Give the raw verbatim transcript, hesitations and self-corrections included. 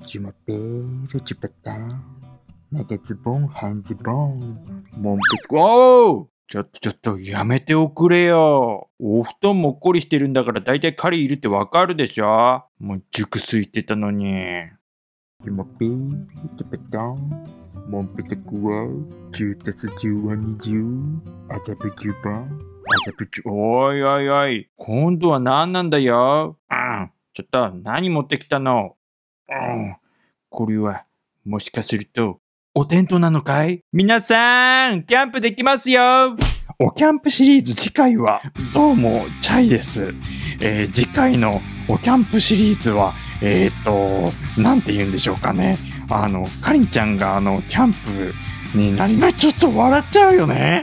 ジュマペールジュパタン長ズボン半ズボンモンペコ。おーちょっとちょっとやめておくれよ。お布団もっこりしてるんだからだいたい狩りいるってわかるでしょ。もう熟睡してたのに。ジュマペールジュパタンモンペコはじゅうたすじゅうはにじゅう麻布じゅうばん麻布じゅう。おいおいおい今度は何なんだよ。うんちょっと何持ってきたの。うん、これは、もしかすると、おテントなのかい？皆さん、キャンプできますよ。おキャンプシリーズ次回は、どうも、チャイです。えー、次回のおキャンプシリーズは、えーと、なんて言うんでしょうかね。あの、かりんちゃんがあの、キャンプになりま、ちょっと笑っちゃうよね。